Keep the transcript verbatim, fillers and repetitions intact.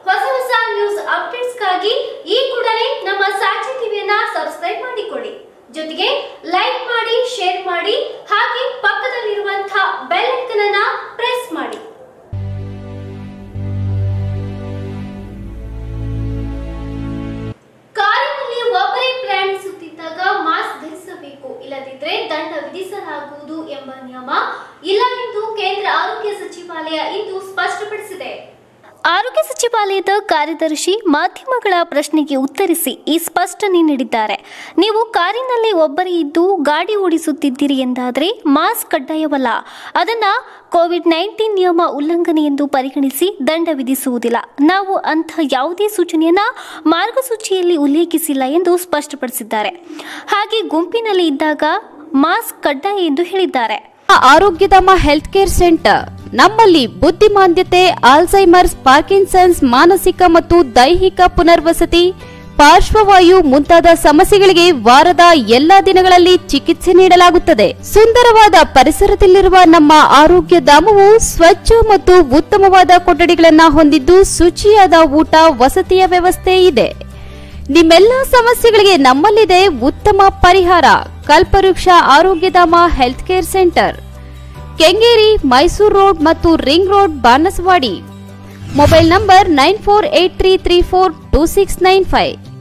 ಹೊಸ ಹೊಸ ನ್ಯೂಸ್ ಅಪ್ಡೇಟ್ಸ್ಗಾಗಿ ಈ ಕೂಡಲೇ ನಮ್ಮ ಸಾಕ್ಷಿ ಟಿವಿಯನ್ನ ಸಬ್ಸ್ಕ್ರೈಬ್ ಮಾಡಿಕೊಳ್ಳಿ. ಜೊತೆಗೆ ಲೈಕ್ ಮಾಡಿ, ಶೇರ್ ಮಾಡಿ, ಹಾಗೆ ಪಕ್ಕದಲ್ಲಿರುವಂತಹ ಬೆಲ್ ಐಕಾನ್ ಅನ್ನು ಪ್ರೆಸ್ ಮಾಡಿ. ಕಾರಿನಲ್ಲಿ ಒಬ್ಬರೇ ಪ್ರಯಾಣಿಸುತ್ತಿದ್ದಾಗ ಮಾಸ್ಕ್ ಧರಿಸಬೇಕು, ಇಲ್ಲದಿದ್ದರೆ ದಂಡ ವಿಧಿಸಲಾಗುವುದು ಎಂಬ ನಿಯಮ ಇಲ್ಲ ಎಂದು ಕೇಂದ್ರ ಆರೋಗ್ಯ ಸಚಿವಾಲಯ ಇಂದು ಸ್ಪಷ್ಟಪಡಿಸಿದೆ. ಆರೋಗ್ಯ ಸಚಿವಾಲಯದ ಕಾರ್ಯದರ್ಶಿ ಮಾಧ್ಯಮಗಳ ಪ್ರಶ್ನೆಗೆ ಉತ್ತರಿಸಿ ಈ ಸ್ಪಷ್ಟನೆ ನೀಡಿದ್ದಾರೆ. ನೀವು ಕಾರಿನಲ್ಲಿ ಒಬ್ಬರೇ ಇದ್ದು ಗಾಡಿ ಓಡಿಸುತ್ತಿದ್ದೀರಿ ಎಂದಾದರೆ ಮಾಸ್ಕ್ ಕಡ್ಡಾಯವಲ್ಲ. ಅದನ್ನ ಕೋವಿಡ್ ನೈನ್ಟೀನ್ ನಿಯಮ ಉಲ್ಲಂಘನೆ ಎಂದು ಪರಿಗಣಿಸಿ ದಂಡ ವಿಧಿಸುವುದಿಲ್ಲ. ನಾವು ಅಂಥ ಯಾವುದೇ ಸೂಚನೆಯನ್ನ ಮಾರ್ಗಸೂಚಿಯಲ್ಲಿ ಉಲ್ಲೇಖಿಸಿಲ್ಲ ಎಂದು ಸ್ಪಷ್ಟಪಡಿಸಿದ್ದಾರೆ. ಹಾಗೆ ಗುಂಪಿನಲ್ಲಿ ಇದ್ದಾಗ ಮಾಸ್ಕ್ ಕಡ್ಡಾಯ ಎಂದು ಹೇಳಿದ್ದಾರೆ. ಆರೋಗ್ಯಧಾಮ ಹೆಲ್ತ್ ಕೇರ್ ಸೆಂಟರ್ ನಮ್ಮಲ್ಲಿ ಬುದ್ಧಿಮಾಂದ್ಯತೆ, ಆಲ್ಝೈಮರ್ಸ್, ಪಾರ್ಕಿನ್ಸನ್ಸ್, ಮಾನಸಿಕ ಮತ್ತು ದೈಹಿಕ ಪುನರ್ವಸತಿ, ಪಾರ್ಶ್ವವಾಯು ಮುಂತಾದ ಸಮಸ್ಯೆಗಳಿಗೆ ವಾರದ ಎಲ್ಲಾ ದಿನಗಳಲ್ಲಿ ಚಿಕಿತ್ಸೆ ನೀಡಲಾಗುತ್ತದೆ. ಸುಂದರವಾದ ಪರಿಸರದಲ್ಲಿರುವ ನಮ್ಮ ಆರೋಗ್ಯ ಧಾಮವು ಸ್ವಚ್ಛ ಮತ್ತು ಉತ್ತಮವಾದ ಕೊಠಡಿಗಳನ್ನು ಹೊಂದಿದ್ದು ಶುಚಿಯಾದ ಊಟ, ವಸತಿಯ ವ್ಯವಸ್ಥೆ ಇದೆ. ನಿಮ್ಮೆಲ್ಲ ಸಮಸ್ಯೆಗಳಿಗೆ ನಮ್ಮಲ್ಲಿದೆ ಉತ್ತಮ ಪರಿಹಾರ. Kalpavriksha Arogyadhama health care centre, Kengeri, Mysuru road ಮತ್ತು ring road, Banaswadi. Mobile number nine four eight three three four two six nine five.